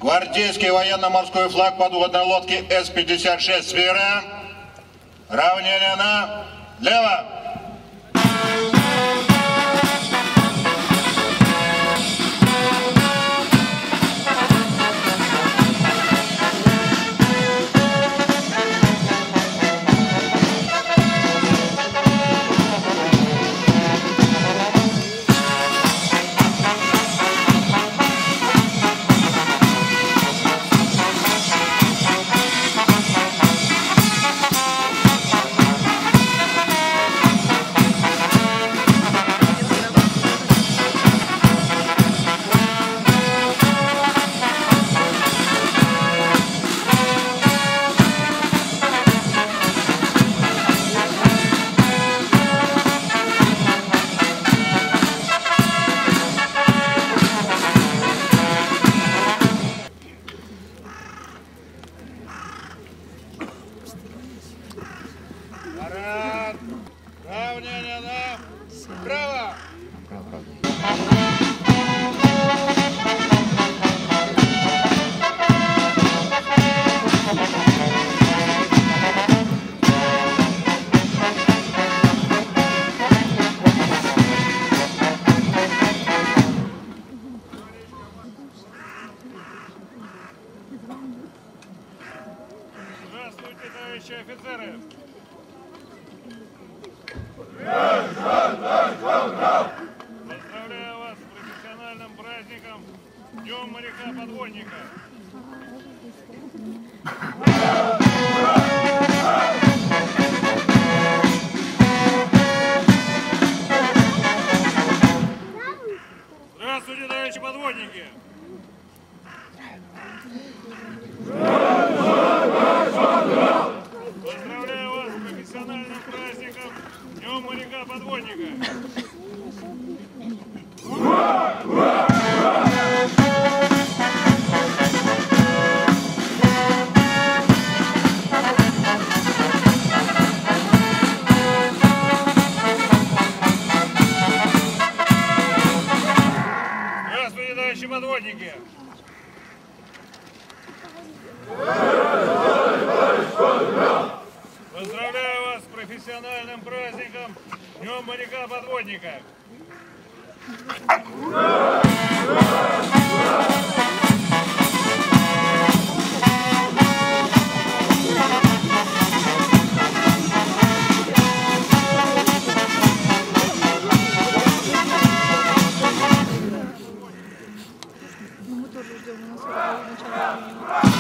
Гвардейский военно-морской флаг подводной лодки С-56 «Свира». Равнение налево. Равнение направо. Здравствуйте, товарищи офицеры! Поздравляю вас с профессиональным праздником Днем моряка-подводника! Здравствуйте, товарищи подводники! Поздравляю вас с профессиональным праздником Днем моряка-подводника! Здравствуйте, товарищи подводники! Поздравляю вас с профессиональным праздником Днем моряка-подводника! Мы тоже ждем, у нас начало.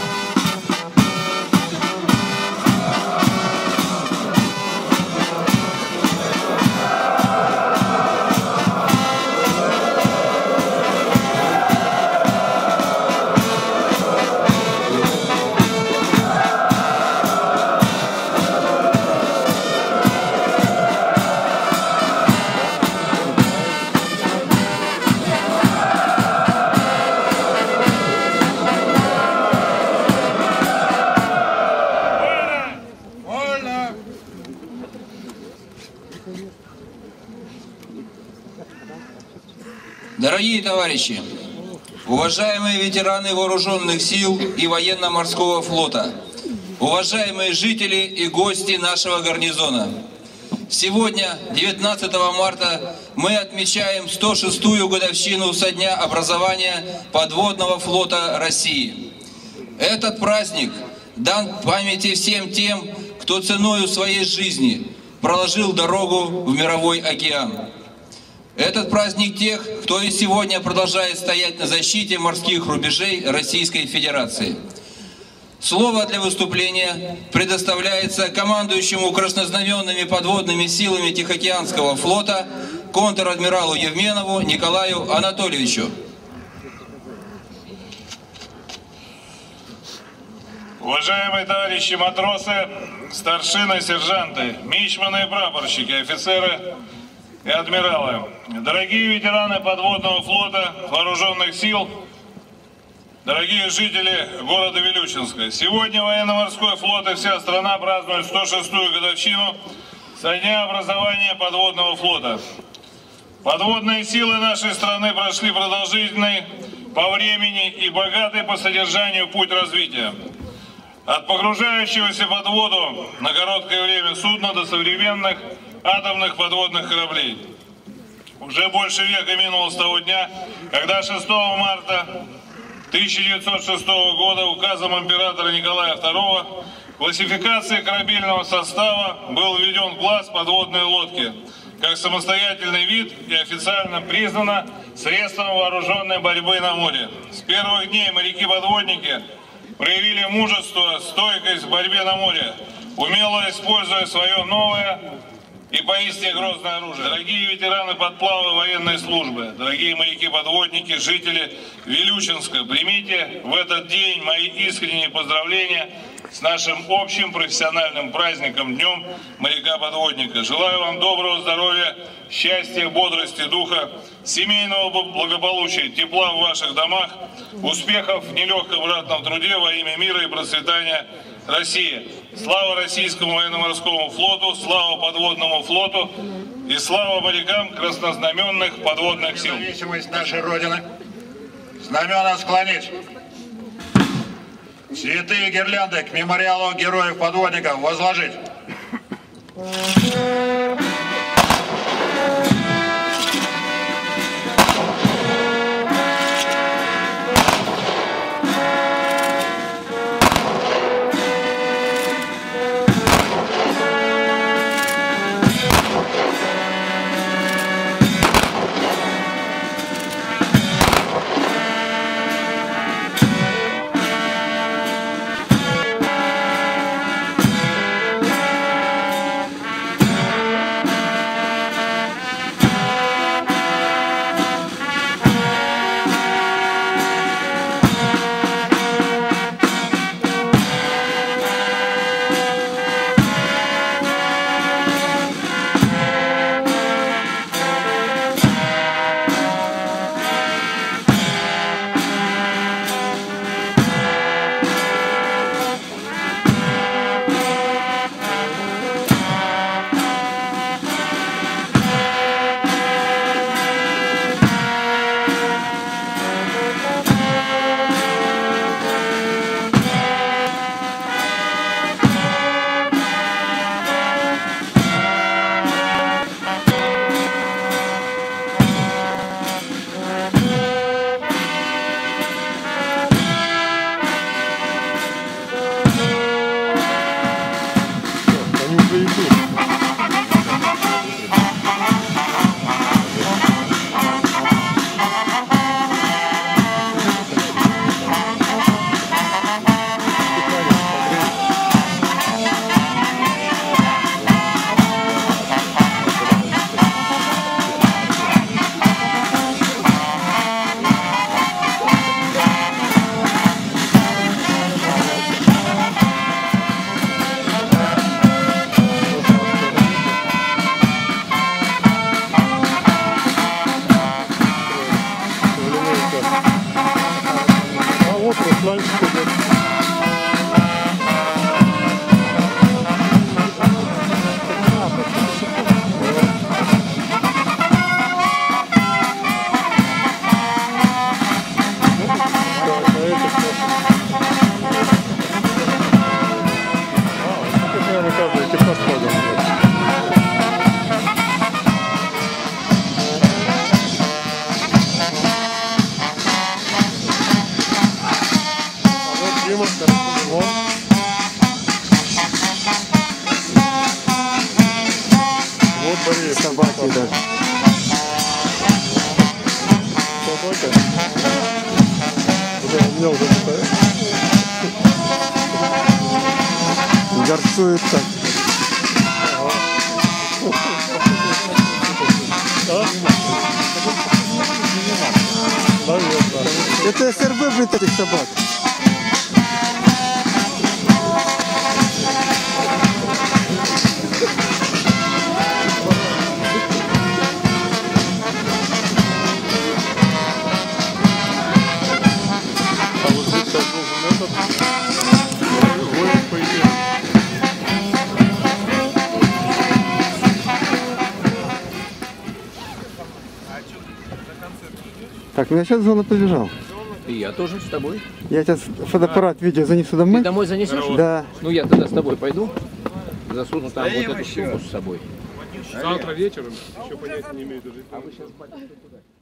Дорогие товарищи, уважаемые ветераны вооруженных сил и военно-морского флота, уважаемые жители и гости нашего гарнизона, сегодня, 19 марта, мы отмечаем 106-ю годовщину со дня образования подводного флота России. Этот праздник дан памяти всем тем, кто ценою своей жизни проложил дорогу в мировой океан. Этот праздник тех, кто и сегодня продолжает стоять на защите морских рубежей Российской Федерации. Слово для выступления предоставляется командующему краснознаменными подводными силами Тихоокеанского флота контр-адмиралу Евменову Николаю Анатольевичу. Уважаемые товарищи матросы, старшины, сержанты, мичманы и прапорщики, офицеры и адмиралы, дорогие ветераны подводного флота, вооруженных сил, дорогие жители города Вилючинска. Сегодня военно-морской флот и вся страна празднуют 106-ю годовщину со дня образования подводного флота. Подводные силы нашей страны прошли продолжительный по времени и богатый по содержанию путь развития. От погружающегося под воду на короткое время судна до современных атомных подводных кораблей. Уже больше века минуло с того дня, когда 6 марта 1906 года указом императора Николая II в классификации корабельного состава был введен класс подводной лодки как самостоятельный вид и официально признано средством вооруженной борьбы на море. С первых дней моряки-подводники проявили мужество, стойкость в борьбе на море, умело используя свое новое и поистине грозное оружие. Дорогие ветераны подплава военной службы, дорогие моряки-подводники, жители Вилючинска, примите в этот день мои искренние поздравления с нашим общим профессиональным праздником, Днем моряка-подводника. Желаю вам доброго здоровья, счастья, бодрости духа, семейного благополучия, тепла в ваших домах, успехов в нелегком ратном труде во имя мира и процветания России. Слава российскому военно-морскому флоту, слава подводному флоту и слава морякам краснознаменных подводных сил. Независимость нашей Родины. Знамена склонить. Цветы и гирлянды к мемориалу героев-подводников возложить. Собаки даже. Собака. У меня уже стоит. Горцует так. Это СРБ, блин, этих собак. Так, у меня сейчас зона побежал. И я тоже с тобой. Я сейчас фотоаппарат, видео занесу домой. Ты домой занесешь? Да. Ну я тогда с тобой пойду. Засуну там вот эту сумку с собой. Завтра вечером еще понятия не имею даже. А вы сейчас, батюшка, куда?